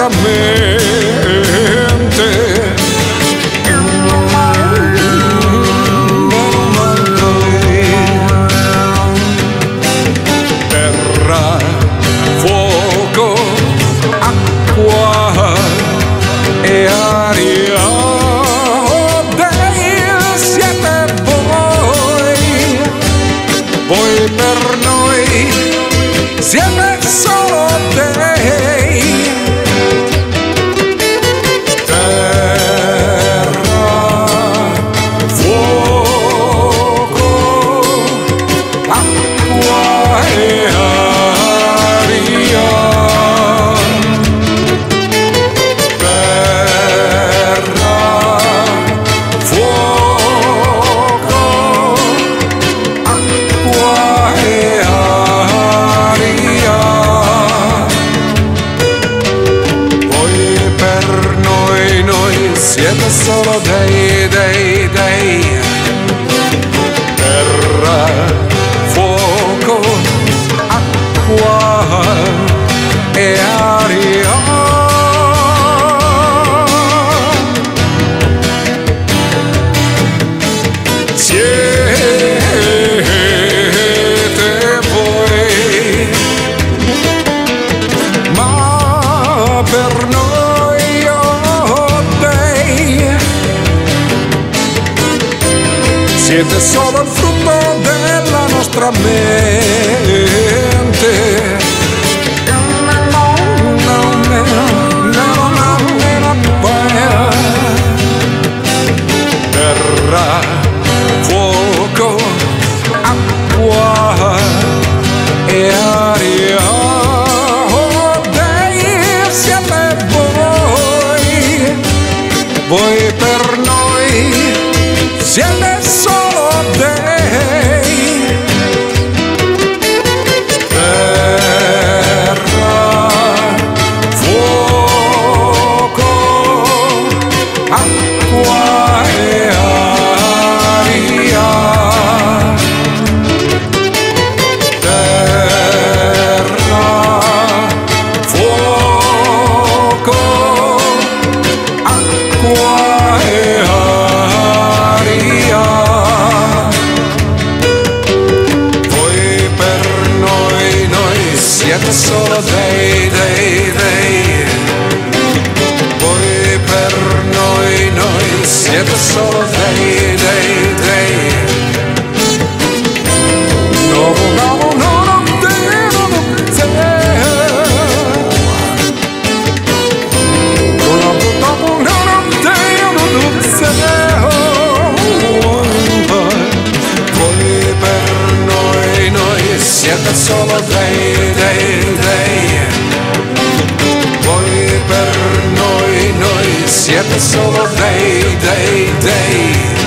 nostra mente. Terra, fuoco, acqua e aria, oh Dei, siete voi per noi siete solo Dei. Terra, fuoco, acqua e aria. Terra, fuoco, acqua e aria. Voi per noi siete solo Dei, Dei, Dei. Terra, fuoco, acqua e aria. Siete voi, ma per noi, oh Dei, siete solo il frutto della nostra mente. Terra, fuoco, acqua e aria, oh Dei, siete voi per noi siete solo Dei. Terra, fuoco, acqua e aria. Terra, fuoco, acqua e aria. Voi per noi siete solo Dei, Dei, Dei. Voi per noi siete solo Dei, Dei, Dei. No, no, no, no, Dei, no, no, voi per noi siete solo Dei, Dei, Dei. Voi per noi siete solo Dei, Dei, Dei.